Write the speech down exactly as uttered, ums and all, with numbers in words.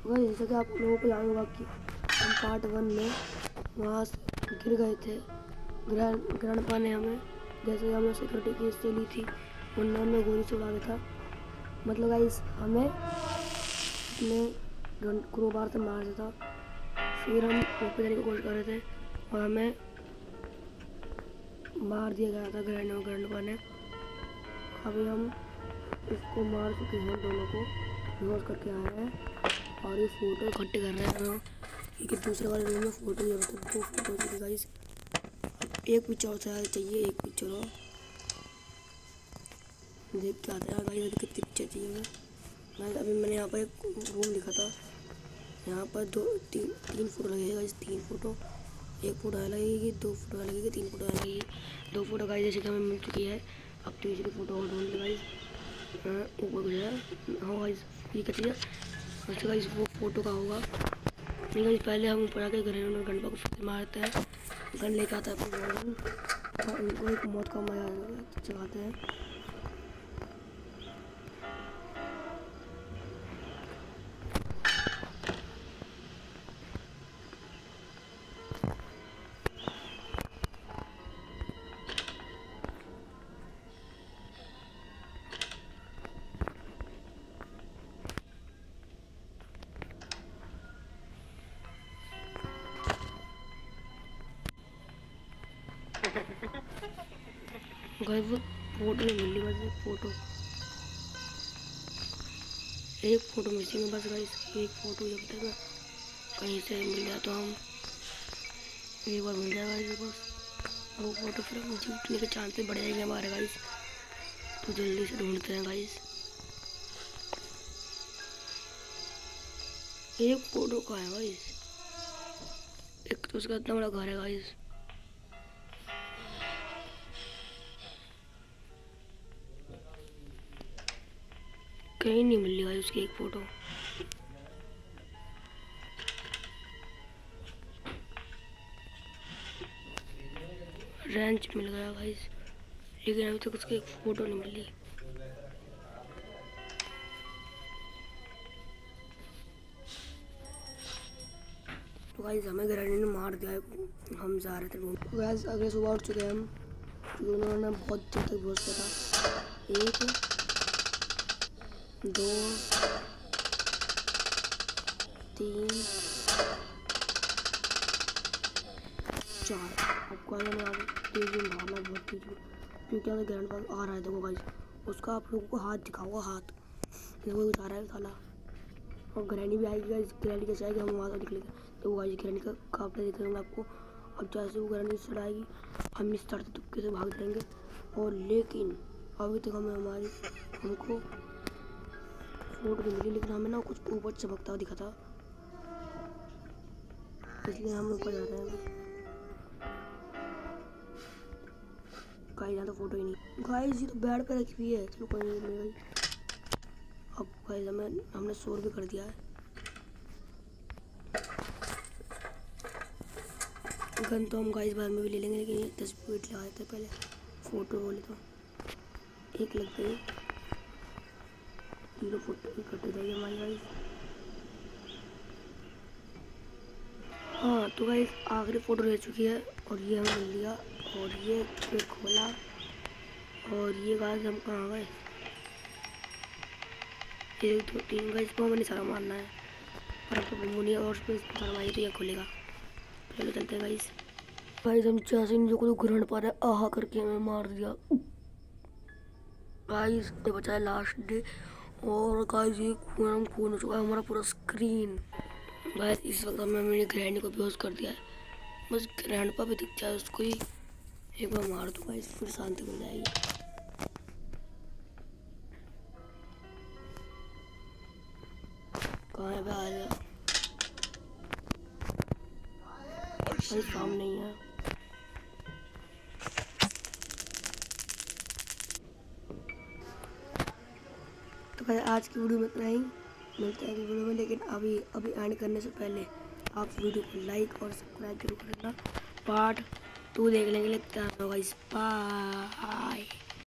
वह जैसे कि आप लोगों को याद होगा कि हम पार्ट वन में वहाँ गिर गए थे। ग्रैंड ग्रैंडपा ने हमें, जैसे हमने सिक्योरिटी केस से ली थी, उन्होंने हमें गोली से उड़ा दिया था। मतलब गाइस हमें अपने क्रोबार से मार दिया था। फिर हम ऊपर जाने की कोशिश कर रहे थे और हमें मार दिया गया था ग्रैंड और ग्रैंडपा ने। अभी हम इसको मार चुके हैं, दोनों को बेहोश करके आए हैं और ये फोटो इकट्ठे कर रहे हैं क्योंकि दूसरे वाले रूम में फोटो नहीं होता। दो फोटो चाहिए गाइस, एक पिक्चर और चाहिए, एक पिक्चर और देख के आता है गाइस अभी कितनी पिक्चर चाहिए हमें। अभी मैंने यहाँ पर एक रूम लिखा था, यहाँ पर दो तीन तीन फोटो लगेगा गाइस, तीन फोटो, एक फोटो लगेगी, दो फोटो लगेगी, तीन फोटो लगेगी, दो फोटो गाइस जैसे कि हमें मिल चुकी है। अब तीसरी फोटो और ढूंढ ले गाइस, ऊपर कुछ है, हाँ गाइस ये क्या चीज़ है, अच्छा गाइस वो फोटो का होगा। नहीं गाइस पहले हम ऊपर आके ग्रैंड और ग्रैंडपा को मारते हैं, गन लेके आता है फिर और उनको एक मौत का मजा चलाते हैं। गाइस वो फोटो नहीं मिली, बस एक फोटो एक फोटो मिसिंग है बस गाइस, एक फोटो जब तक कहीं से मिल जाए तो हम एक बार मिल जाएगा गाइस बस वो फोटो, फिर हम जीतने के चांसेस बढ़ जाएंगे हमारे गाइस। तो जल्दी से ढूंढते हैं गाइस, एक फोटो का है गाइस, एक तो उसका इतना बड़ा घर है गाइस। कहीं नहीं मिल रही उसकी एक फोटो। रेंच मिल गया गाइस, लेकिन अभी तक उसकी एक फोटो नहीं मिली। तो गाइस हमें ग्रैंड ने मार दिया, हम जा रहे थे ढूंढ। गाइस अगले सुबह उठ चुके हैं हम, क्योंकि उन्होंने बहुत देर तक बेहोश किया था। एक दो तीन चार, आपको तेज में भागना बहुत तेज, क्योंकि अगर ग्रैंड पास आ रहा है देखो गाइस, उसका आप लोगों को हाथ दिखाऊंगा, हाथ देखो उठा रहा है साला। और ग्रैंडी भी आएगी गाइस, ग्रैंडी कैसे आएगी हम वहाँ से निकलेंगे तो गाइस ग्रैंडी का काफी दिख रहा आपको। अब जैसे वो ग्रैंडी से आएगी हम इस तरह तुक्के से भाग जाएंगे। और लेकिन अभी तक हमें हमारी हमको फोटो नहीं मिली, लेकिन हमें ना कुछ ऊपर चमकता दिखा था, इसलिए हम ऊपर जा रहे हैं। गाइस यहाँ तो फोटो ही नहीं, गाइस ये तो बेड पे रखी हुई है, चलो कोई नहीं भाई। अब गाइस हमें हमने शोर भी कर दिया है। गन तो हम गाइस बाद में भी ले लेंगे, लेकिन ये दस मिनट लगाए थे पहले फोटो बोले तो एक लग गई, तीनों फोटो भी कट जाएगी हमारी गाइस। हाँ तो गाइस आखिरी फोटो रह चुकी है और ये हमें मिल लिया और ये फिर खोला और ये गाइस हम कहाँ गए, एक दो तीन गाइस को हमें सारा मारना है और आपको बम्बू और उस पर मारवाई तो यह खुलेगा। चलो चलते हैं गाइस। गाइस हम जैसे इन लोगों को ग्रहण पा रहे आहा करके हमें मार दिया गाइस। ये बचा है लास्ट डे और गाइस ये खून खून हो चुका है हमारा पूरा स्क्रीन। गाइस इस वक्त हमने मेरी ग्रैंड को बेहोश कर दिया है, बस ग्रैंडपा भी दिख जाए उसको ही एक बार मार दूंगा इस फिर शांति मिल जाएगी। कहाँ है आ जा, भाई सामने ही है। तो भाई आज की वीडियो में इतना ही, मिलते हैं अगली वीडियो में, लेकिन अभी अभी एंड करने से पहले आप वीडियो को लाइक और सब्सक्राइब जरूर करना। पार्ट टू देखने के लिए तैयार हो गाइस, बाय।